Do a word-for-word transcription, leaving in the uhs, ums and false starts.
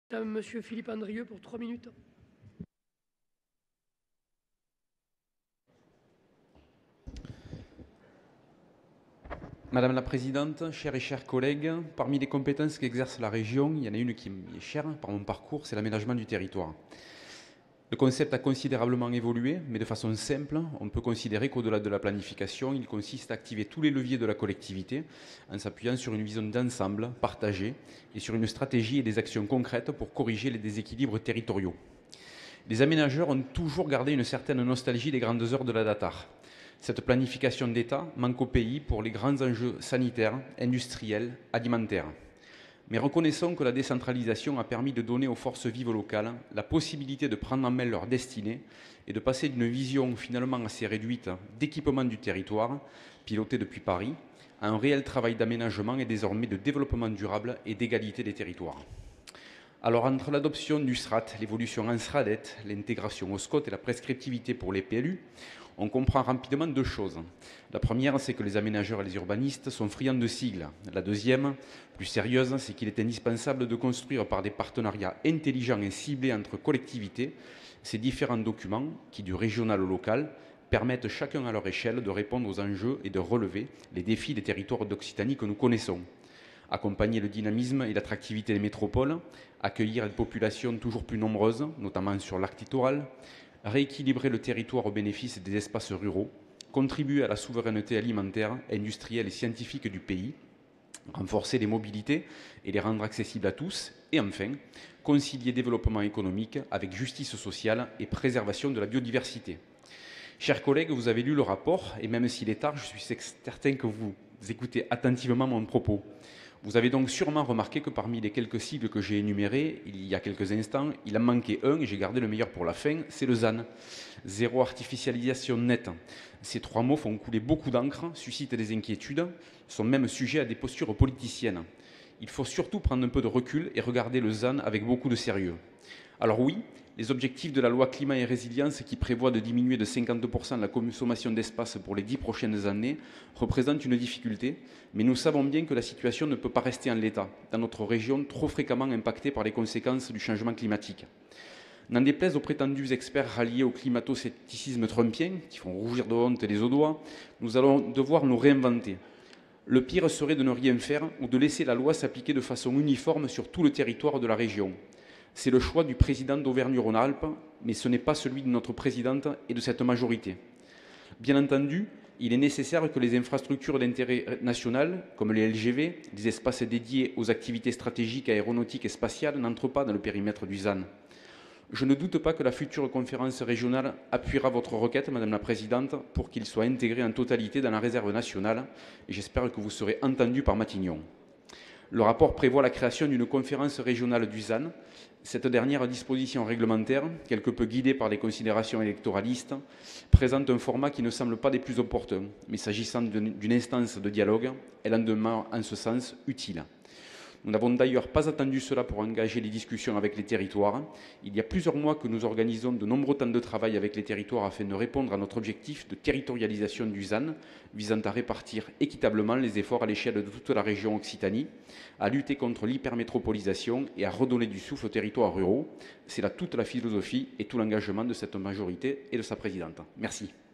Monsieur Philippe Andrieux pour trois minutes. Madame la Présidente, chers et chers collègues, parmi les compétences qu'exerce la région, il y en a une qui m'est chère par mon parcours, c'est l'aménagement du territoire. Le concept a considérablement évolué, mais de façon simple, on peut considérer qu'au-delà de la planification, il consiste à activer tous les leviers de la collectivité en s'appuyant sur une vision d'ensemble partagée et sur une stratégie et des actions concrètes pour corriger les déséquilibres territoriaux. Les aménageurs ont toujours gardé une certaine nostalgie des grandes heures de la Datar. Cette planification d'État manque au pays pour les grands enjeux sanitaires, industriels, alimentaires. Mais reconnaissons que la décentralisation a permis de donner aux forces vives locales la possibilité de prendre en main leur destinée et de passer d'une vision finalement assez réduite d'équipement du territoire, pilotée depuis Paris, à un réel travail d'aménagement et désormais de développement durable et d'égalité des territoires. Alors entre l'adoption du S R A T, l'évolution en S R A D E T, l'intégration au S C O T et la prescriptivité pour les P L U, on comprend rapidement deux choses. La première, c'est que les aménageurs et les urbanistes sont friands de sigles. La deuxième, plus sérieuse, c'est qu'il est indispensable de construire par des partenariats intelligents et ciblés entre collectivités ces différents documents qui, du régional au local, permettent chacun à leur échelle de répondre aux enjeux et de relever les défis des territoires d'Occitanie que nous connaissons. Accompagner le dynamisme et l'attractivité des métropoles, accueillir des populations toujours plus nombreuses, notamment sur l'arc littoral, rééquilibrer le territoire au bénéfice des espaces ruraux, contribuer à la souveraineté alimentaire, industrielle et scientifique du pays, renforcer les mobilités et les rendre accessibles à tous, et enfin, concilier développement économique avec justice sociale et préservation de la biodiversité. Chers collègues, vous avez lu le rapport, et même s'il est tard, je suis certain que vous écoutez attentivement mon propos. Vous avez donc sûrement remarqué que parmi les quelques sigles que j'ai énumérés, il y a quelques instants, il en manquait un, et j'ai gardé le meilleur pour la fin, c'est le Z A N. Zéro artificialisation nette. Ces trois mots font couler beaucoup d'encre, suscitent des inquiétudes, sont même sujets à des postures politiciennes. Il faut surtout prendre un peu de recul et regarder le Z A N avec beaucoup de sérieux. Alors oui, les objectifs de la loi climat et résilience qui prévoient de diminuer de cinquante pour cent la consommation d'espace pour les dix prochaines années représentent une difficulté, mais nous savons bien que la situation ne peut pas rester en l'état, dans notre région trop fréquemment impactée par les conséquences du changement climatique. N'en déplaise aux prétendus experts ralliés au climato-scepticisme trumpien, qui font rougir de honte les Audois, nous allons devoir nous réinventer. Le pire serait de ne rien faire ou de laisser la loi s'appliquer de façon uniforme sur tout le territoire de la région. C'est le choix du président d'Auvergne-Rhône-Alpes, mais ce n'est pas celui de notre présidente et de cette majorité. Bien entendu, il est nécessaire que les infrastructures d'intérêt national, comme les L G V, des espaces dédiés aux activités stratégiques aéronautiques et spatiales, n'entrent pas dans le périmètre du Z A N. Je ne doute pas que la future conférence régionale appuiera votre requête, Madame la Présidente, pour qu'il soit intégré en totalité dans la réserve nationale, et j'espère que vous serez entendu par Matignon. Le rapport prévoit la création d'une conférence régionale du Z A N. Cette dernière disposition réglementaire, quelque peu guidée par les considérations électoralistes, présente un format qui ne semble pas des plus opportuns, mais s'agissant d'une instance de dialogue, elle en demeure en ce sens utile. Nous n'avons d'ailleurs pas attendu cela pour engager les discussions avec les territoires. Il y a plusieurs mois que nous organisons de nombreux temps de travail avec les territoires afin de répondre à notre objectif de territorialisation du Z A N, visant à répartir équitablement les efforts à l'échelle de toute la région Occitanie, à lutter contre l'hypermétropolisation et à redonner du souffle aux territoires ruraux. C'est là toute la philosophie et tout l'engagement de cette majorité et de sa présidente. Merci.